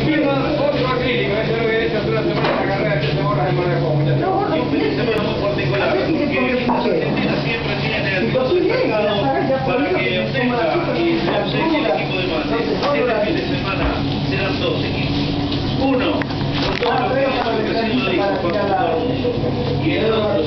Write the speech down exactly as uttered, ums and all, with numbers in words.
encima otro acrílico, eso es lo que he hecho hace una semana la carrera de tres horas en Maracó, muchachos. Y un fin de semana muy particular, porque Argentina siempre tiene el piloto destacado para que obtenga y se obsequie el equipo de Mate. Este fin de semana serán dos equipos. Uno, con todo lo que hizo el vecino de hijo, y el otro